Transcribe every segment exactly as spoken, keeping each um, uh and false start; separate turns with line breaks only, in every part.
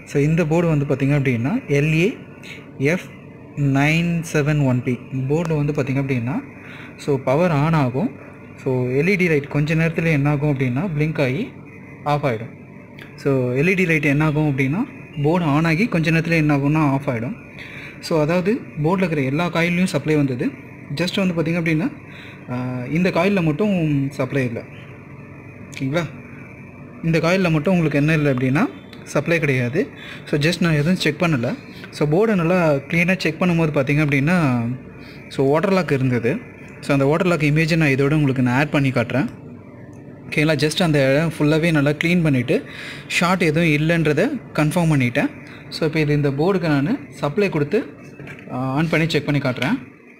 So இந்த board வந்து பார்த்திங்க அப்படின்னா LA F nine seven one B board வந்து பார்த்திங்க அப்படின்னா ஸோ பவர் ஆன் ஆகும். ஸோ எல்இடி லைட் கொஞ்ச நேரத்தில் என்ன ஆகும் அப்படின்னா பிளிங்க் ஆகி ஆஃப் ஆகிடும். ஸோ எல்இடி லைட் என்ன ஆகும் அப்படின்னா போர்டு ஆன் ஆகி கொஞ்ச நேரத்தில் என்ன ஆகும்னா ஆஃப் ஆகிடும். ஸோ அதாவது போர்டில் இருக்கிற எல்லா காயிலையும் சப்ளை வந்தது. ஜஸ்ட் வந்து பார்த்திங்க அப்படின்னா இந்த காயிலில் மட்டும் சப்ளை இல்லை. ஓகேங்களா, இந்த காயிலில் மட்டும் உங்களுக்கு என்ன இல்லை அப்படின்னா சப்ளை கிடையாது. ஸோ ஜஸ்ட் நான் எதுவும் செக் பண்ணலை. ஸோ போர்டை நல்லா க்ளீனாக செக் பண்ணும்போது பார்த்திங்க அப்படின்னா ஸோ வாட்டர் லாக் இருந்தது. ஸோ அந்த வாட்டர் லாக் இமேஜை நான் இதோட உங்களுக்கு நான் ஆட் பண்ணி காட்டுறேன். ஓகேங்களா, ஜஸ்ட் அந்த இடம் ஃபுல்லாகவே நல்லா க்ளீன் பண்ணிவிட்டு ஷார்ட் எதுவும் இல்லைன்றதை கன்ஃபார்ம் பண்ணிவிட்டேன். ஸோ இப்போ இது இந்த போர்டுக்கு நான் சப்ளை கொடுத்து ஆன் பண்ணி செக் பண்ணி காட்டுறேன்.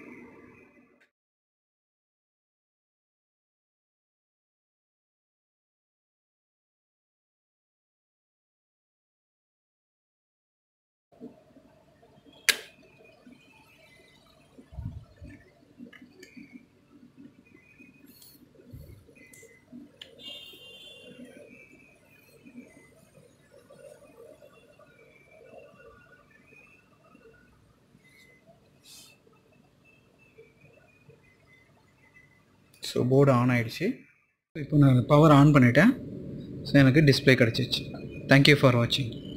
ஸோ போர்டு ஆன் ஆகிடுச்சு. இப்போ நான் பவர் ஆன் பண்ணிட்டேன். ஸோ எனக்கு டிஸ்பிளே கிடச்சிச்சு. தேங்க்யூ ஃபார் வாட்சிங்.